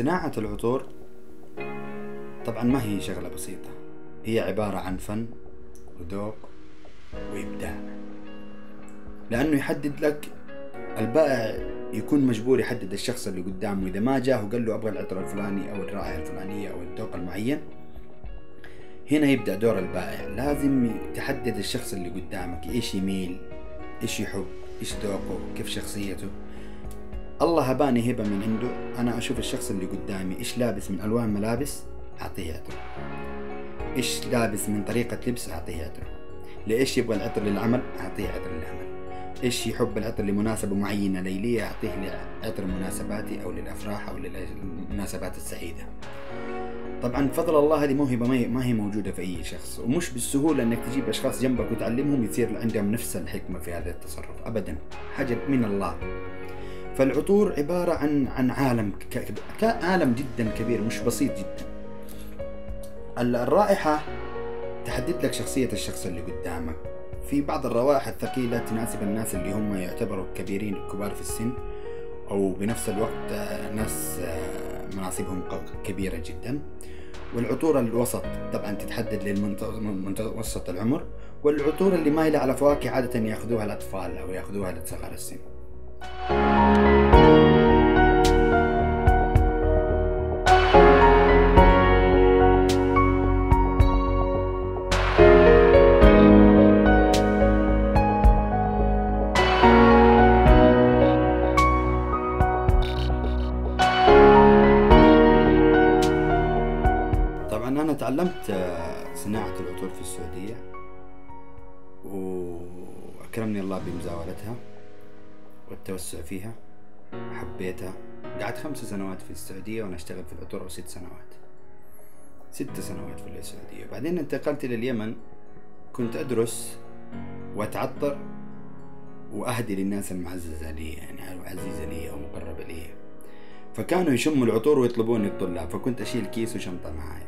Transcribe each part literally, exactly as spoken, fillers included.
صناعة العطور طبعا ما هي شغلة بسيطة، هي عبارة عن فن وذوق وإبداع، لأنه يحدد لك البائع يكون مجبور يحدد الشخص اللي قدامه، إذا ما جاه وقال له أبغى العطر الفلاني أو الرائحة الفلانية أو الذوق المعين، هنا يبدأ دور البائع. لازم تحدد الشخص اللي قدامك إيش يميل، إيش يحب، إيش ذوقه، كيف شخصيته. الله هباني هبة من عنده، أنا أشوف الشخص اللي قدامي إيش لابس من ألوان ملابس أعطيه عطر، إيش لابس من طريقة لبس أعطيه عطر، لإيش يبغى العطر للعمل أعطيه عطر للعمل، إيش يحب العطر لمناسبة معينة ليلية أعطيه عطر مناسباتي أو للأفراح أو للمناسبات السعيدة. طبعا بفضل الله هذه موهبة ما هي موجودة في أي شخص، ومش بالسهولة أنك تجيب أشخاص جنبك وتعلمهم يصير عندهم نفس الحكمة في هذا التصرف أبدا، حاجة من الله. فالعطور عبارة عن عن عالم ك... عالم جدا كبير، مش بسيط جدا. الرائحة تحدد لك شخصية الشخص اللي قدامك. في بعض الروائح الثقيلة تناسب الناس اللي هم يعتبروا كبيرين كبار في السن، أو بنفس الوقت ناس مناصبهم كبيرة جدا. والعطور الوسط طبعا تتحدد للمتوسط العمر، والعطور اللي مايلة على فواكه عادة ياخذوها الأطفال أو ياخذوها لصغار السن. طبعا أنا تعلمت صناعة العطور في السعودية، وأكرمني الله بمزاولتها والتوسع فيها، حبيتها. قعدت خمس سنوات في السعودية وأنا أشتغل في العطور، أو ست سنوات ست سنوات في السعودية. بعدين انتقلت إلى اليمن، كنت أدرس وأتعطر وأهدي للناس المعززة لي، يعني عزيزة لي أو مقربة لي، فكانوا يشموا العطور ويطلبوني الطلاب، فكنت أشيل كيس وشنطة معاي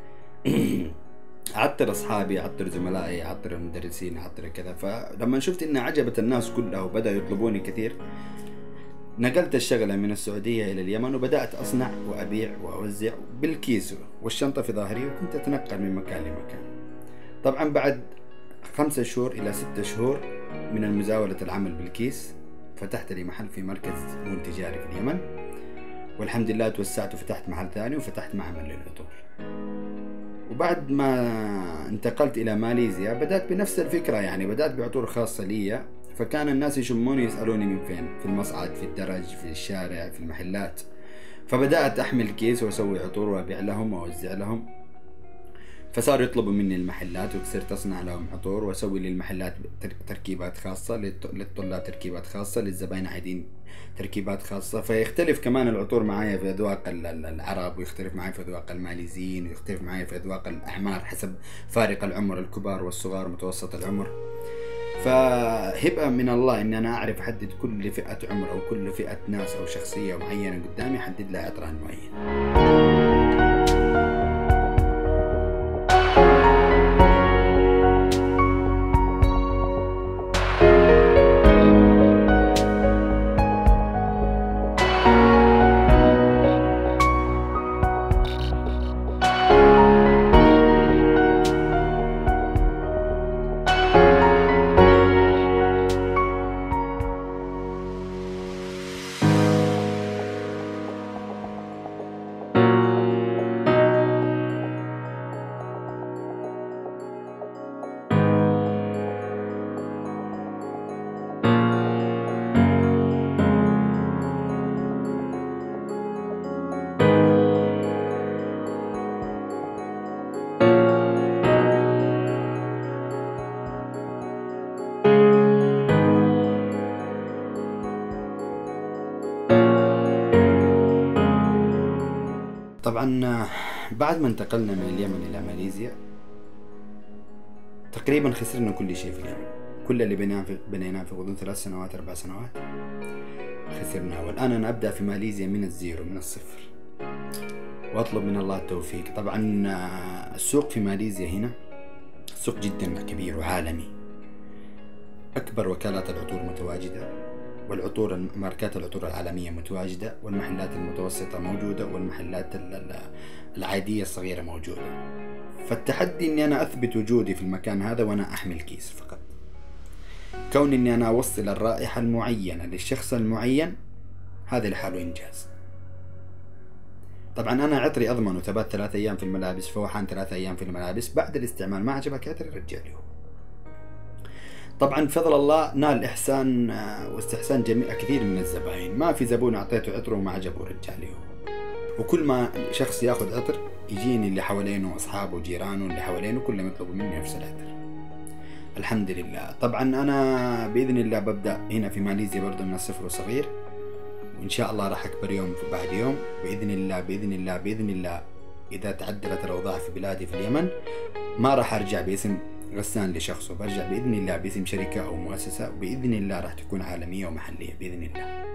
أعطر أصحابي، أعطر زملائي، أعطر المدرسين، أعطر كذا. فلما شفت إن عجبت الناس كلها وبدأوا يطلبوني كثير، نقلت الشغلة من السعودية إلى اليمن، وبدأت أصنع وأبيع وأوزع بالكيس والشنطة في ظهري، وكنت أتنقل من مكان لمكان. طبعا بعد خمسة شهور إلى ستة شهور من المزاولة العمل بالكيس، فتحت لي محل في مركز مول تجاري في اليمن، والحمد لله توسعت وفتحت محل ثاني وفتحت معمل للعطور. وبعد ما انتقلت إلى ماليزيا بدأت بنفس الفكرة، يعني بدأت بعطور خاصة لي، فكان الناس يشموني يسألوني من فين، في المصعد، في الدرج، في الشارع، في المحلات. فبدأت أحمل كيس وأسوي عطور وأبيع لهم وأوزع لهم، فصاروا يطلبوا مني المحلات، وصرت أصنع لهم عطور وأسوي للمحلات تركيبات خاصة، للطلاب تركيبات خاصة، للزبائن عايزين تركيبات خاصة. فيختلف كمان العطور معايا في أذواق العرب، ويختلف معايا في أذواق الماليزيين، ويختلف معايا في أذواق الأحمار حسب فارق العمر، الكبار والصغار، متوسط العمر. فهبة من الله إن أنا أعرف أحدد كل فئة عمر أو كل فئة ناس أو شخصية معينة قدامي، أحدد لها عطر معين. طبعا بعد ما انتقلنا من اليمن إلى ماليزيا تقريبا خسرنا كل شيء في اليمن، كل اللي بنيناه في غضون ثلاث سنوات أربع سنوات خسرناه. والآن أنا أبدأ في ماليزيا من الزيرو، من الصفر، وأطلب من الله التوفيق. طبعا السوق في ماليزيا هنا سوق جدا كبير وعالمي، أكبر وكالات العطور متواجدة، والعطور ماركات العطور العالمية متواجدة، والمحلات المتوسطة موجودة، والمحلات العادية الصغيرة موجودة. فالتحدي اني انا اثبت وجودي في المكان هذا وانا احمل كيس فقط. كون اني انا اوصل الرائحة المعينة للشخص المعين هذا لحاله انجاز. طبعا انا عطري اضمنه ثبات ثلاث ايام في الملابس، فوحان ثلاث ايام في الملابس، بعد الاستعمال ما عجبك عطري رجع له. طبعا بفضل الله نال احسان واستحسان جميع كثير من الزباين، ما في زبون اعطيته عطر وما عجبه ورجع له. وكل ما شخص ياخذ عطر يجيني اللي حوالينه واصحابه وجيرانه اللي حوالينه كلهم يطلبوا مني نفس العطر. الحمد لله. طبعا انا باذن الله ببدا هنا في ماليزيا برضه من الصفر وصغير، وان شاء الله راح اكبر يوم بعد يوم باذن الله باذن الله باذن الله. اذا تعدلت الاوضاع في بلادي في اليمن ما راح ارجع باسم غسان لشخصه، برجع باذن الله باسم شركه او مؤسسه، وباذن الله راح تكون عالميه ومحليه باذن الله.